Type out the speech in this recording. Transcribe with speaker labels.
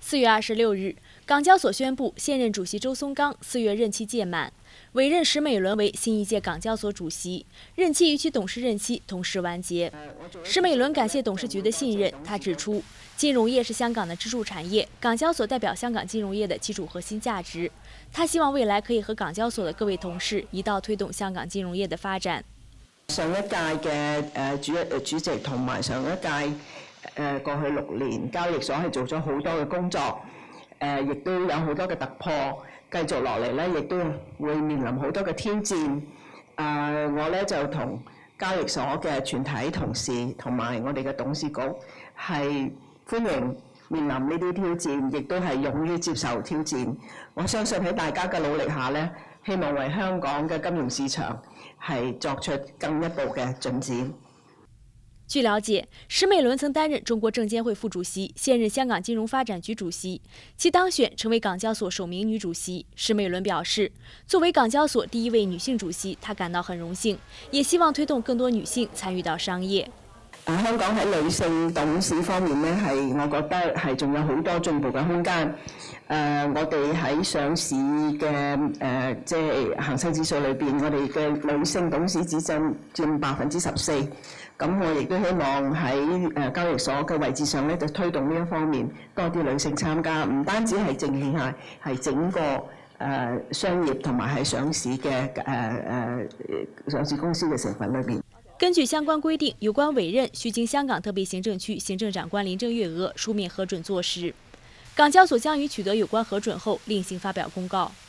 Speaker 1: 4月26日，港交所宣布，现任主席周松岗4月任期届满，委任石美伦为新一届港交所主席，任期与其董事任期同时完结。石美伦感谢董事局的信任，他指出，金融业是香港的支柱产业，港交所代表香港金融业的基础核心价值。他希望未来可以和港交所的各位同事一道推動香港金融業的發展。
Speaker 2: 上一屆嘅主席同埋上一屆過去6年，交易所係做咗好多嘅工作，亦都有好多嘅突破。繼續落嚟咧，亦都會面臨好多嘅挑戰。我咧就同交易所嘅全體同事同埋我哋嘅董事局係歡迎面臨呢啲挑戰，亦都係勇於接受挑戰。我相信喺大家嘅努力下咧，希望為香港嘅金融市場係作出更一步嘅進展。
Speaker 1: 據了解，石美倫曾擔任中國證監會副主席，現任香港金融發展局主席，其當選成為港交所首名女主席。石美倫表示，作為港交所第一位女性主席，她感到很榮幸，也希望推動更多女性參與到商業。
Speaker 2: 香港喺女性董事方面咧，我覺得係仲有好多進步嘅空間。我哋喺上市嘅即係恒生指數裏邊，我哋嘅女性董事只佔14%。咁我亦都希望喺交易所嘅位置上咧，就推動呢一方面多啲女性參加，唔單止係證券界，係整個商業同埋係上市嘅上市公司嘅成分裏邊。
Speaker 1: 根據相關規定，有關委任需經香港特別行政區行政長官林鄭月娥書面核准作實。港交所將於取得有關核准後另行發表公告。